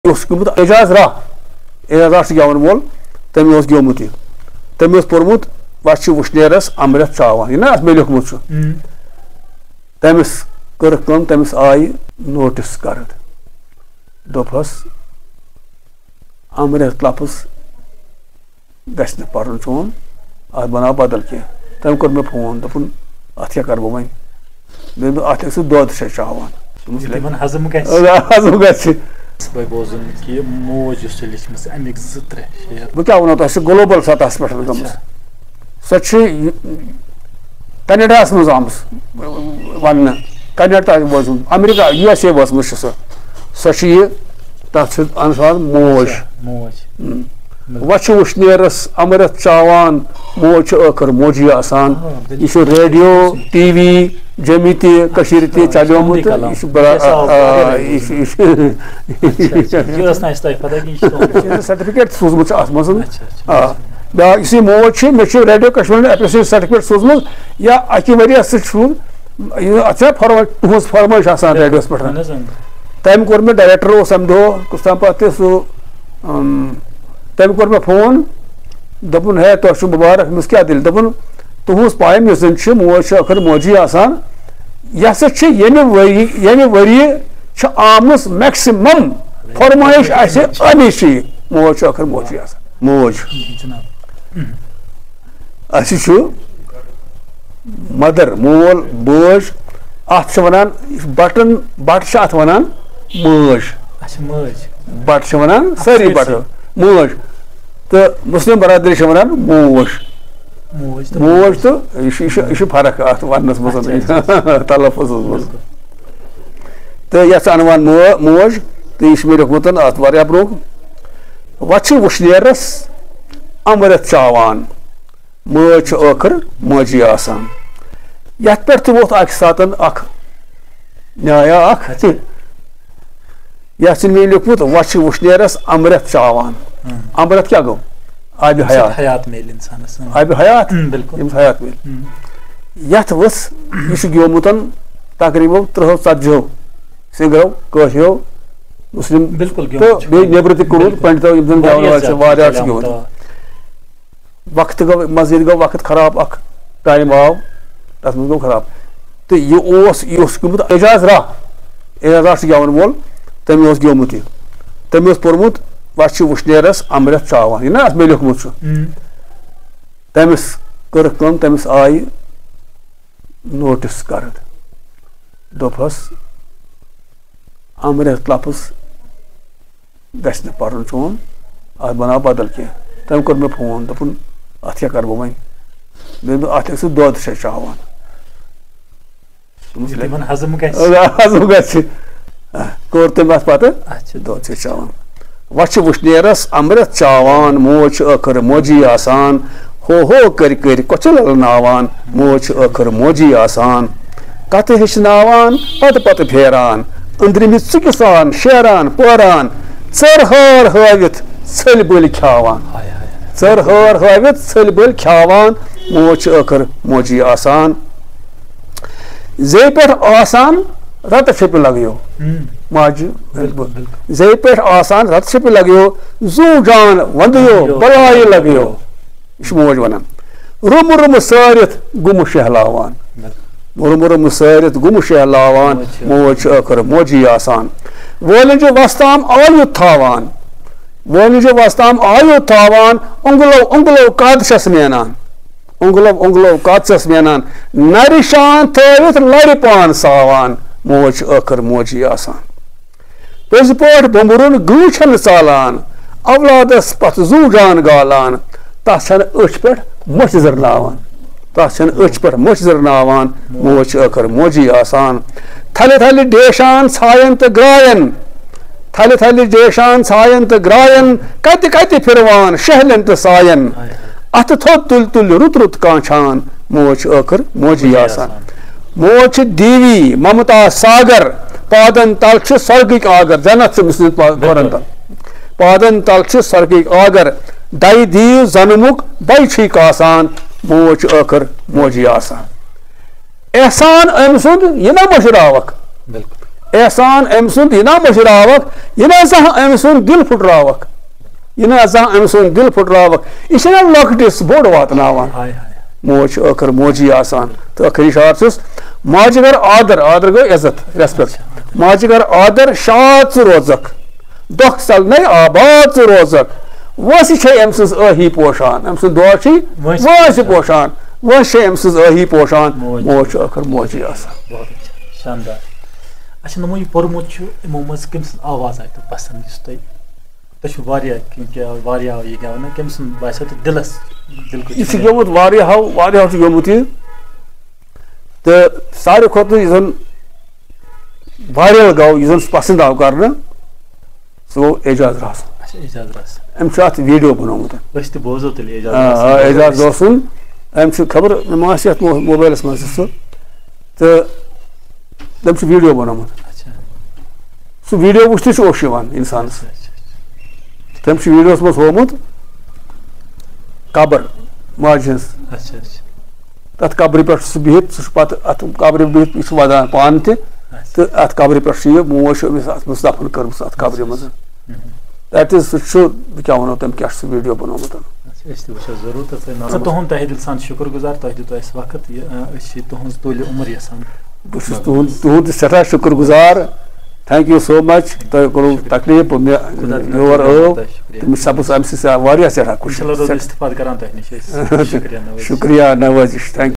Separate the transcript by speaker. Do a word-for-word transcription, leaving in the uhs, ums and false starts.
Speaker 1: एजाज राह एजाज गेवन वोल तमें गेमुत तमें पोर्मुत वह वुशनेरस अमृत चावान ना मे लिखमुत तमिस कर तमिस आई नोटिस कर दोपस अमृत लफ्ज गि पर्न चोन अत बना बदल कह तम कोर मे फोन दोपन अत क्या कर वन मे अत दोद चावान
Speaker 2: हजम
Speaker 1: हजम ग
Speaker 2: मौज
Speaker 1: बह क्या वो तो ग्लोबल सतह पे गम सो कनाडा मज आम वन कनाडा बोजम अमेरिका यू एस ए वसम सो सो तथ अनुसार मौज वह वुशनेरस अमृत चावान मौज आखिर मौजी आसान यह रेडियो टीवी जमी ती चलोमुत सर्टिफिकेट सूजमुत ब्या मौज मे रेडियो कश्मीर एप्रिसिएशन सर्टिफिकेट सूजमुत या अकि वरिया सह तुज फरमाइश रेडियोस पे तम कोर मे डायरेक्टर अम दह कुछ तम पे सह तम कोर मे फोन दोपन है तो मुबारक मिस क्या दिल दोपन तुज पायम इस जन मौज आखिर मौजी आसान यह सा ये वरी आम मैक्सिमम फरमाइश अमिश मौज आखिर मौजी आसान मौज अस मदर मोल बोज अत वनान बटन बट अत वनान मौज बट वनान सारी बट मौज तो मुस्लिम बरादरी वनान मौज मौज तो यह फर्क अत वनस मज तलफुज मज तो ये अनवान मौज तो यह मे लिखमुत अत वारिया ब्रो वह वुशनेरस अमृत चावान मौज आखिर मौजी आसान यथ पे तो वोत अक सात अख न्याया अख यह मे लिखमुत वह वुशनेरस अमृत चावान अमृत क्या गो आब हयात
Speaker 2: हयात मेल इंसानस
Speaker 1: आब हयात
Speaker 2: बिल्कुल
Speaker 1: हयात मेल यथ वस यह गेमुत तकरीबन त्रो षो सिंगरो कशो मुस्लिम
Speaker 2: बिल्कुल
Speaker 1: तो बे नेबर तुर पंडितो गेमुत वक्त गो मजीद गो वक्त खराब अख टाइम आव तथ मज गो खराब तो यह गेमुत एजाज राह एजाज गेवन वोल तमें गेमुत तमें पोर्मुत वह वुशनेरस अमृत चावान ना मे लिखमुत तमिस कर तमिस आई नोटिस कर दोपस अमृत लफ्ज गि पर्न चोन अत बना बदल कह तम कोर मे फोन दोपन अत क्या कर वन मे अत दोद चावान
Speaker 2: हजम
Speaker 1: हजम ग कोर तम अत पे दोद चावान वह वुशनेरस अमृत चावान मौज आखिर मौजी आसान हो हो कर कर कोचल नावान मौज आखिर मौजी आसान कत हेचनावान पत पत फेरान अंदरमि चुकिसान शेरान पोरान चर हार हावित छल बल खावान चर हार हावित छल बल खावान मौज आखिर मौजी आसान जे पे आसान रत छप लगियो माज जे पे आसान रत छप लगियो जू जान वंदियो बलाई लगियो यह मौज वनान रुम रुम सारित गुम शहलावान रुम रुम सारित गुम शहलावान मौज आखिर मौजी आसान वोल जो वस्ताम आयु थावान वोल जो वस्ताम आयु थावान उंगलो उंगलो कादशस मेनान उंगलो उंगलो कादशस मेनान नरिशान थवित लड़ पान सावान मौज आखिर मौजी आसान पज पे बुमरुन गूछन चालान अवलादस पत जू जान गालान तन अच पे मच जरनावान तन अच पे मच जरनावान मौज आखिर मौजी आसान थल थल डेशान छायन तो ग्रायन थल थल डेशान छायन तो ग्रायन कत कत फिरवान शहलन तो सायन अत थोद तुल तुल रुत रुत कांछान मौज आखिर मौजी आसान मौज दीवी ममता सागर पादन तल स्वर्गिक आगर जन्नत से मिसलित पादन तल स्वर्गिक आगर दई दीव जन्मुक बैठिक आसान मौज आखिर मौजी आसान एहसान अम सुंद यह ना मशरावक एहसान अम सुंद यह मशरावक यह अम सुंद दिल फुटरावक यह अम सुंद दिल फुटरावक यह लकटिस बोड़ वातनावान मोज अखर मोजी आसान तो अखरी शार माजगर आदर आदर गो इज्जत रेस्पेक्ट माजगर आदर शाद रोजक दुख सल नहीं आबाद रोजक वह अम सज अही पोशान अम सद दुआ वह पोशान वह अम सज अही पोशान मोज अखर मोजी आसान
Speaker 2: शानदार अच्छा नमो यह पोरमुत इमो मज कम आवाज आय तो पसंद तुम यह गेवन कम बासो तो दिलस
Speaker 1: यह गोमुत वारियाहो गोमुत यह तो सारे खुद वायरल गो यह पसंद आव कर सह गो एजाज रास अम वीडियो बनोमुत एजाज दोसन अम खबर मा मोबाइल मज सह तो तम वीडियो बनोमुत सह वीडियो वुचत ओश इंसान तम वीडियो मज होमुत कबर माज तथ कब्र पे बिहित सह पे अत कब्र बिहित वदान पान तो अत कब्र पे मोज अत दफन कर्म अत कब्र मज दैट इज सह क्या वो तम क्या वीडियो बनोमुत
Speaker 2: तुम तह दिल सान शुक्र गुजार तुह दित वक्त तुज तोल उम्र यसान
Speaker 1: तुद सठा शुक्र गुजार थैंक यू सो मच तुम करो तकलीफ योर तुम सपस अम सठा खुश
Speaker 2: शुक्रिया
Speaker 1: शुक्रिया नवाजिश थैंक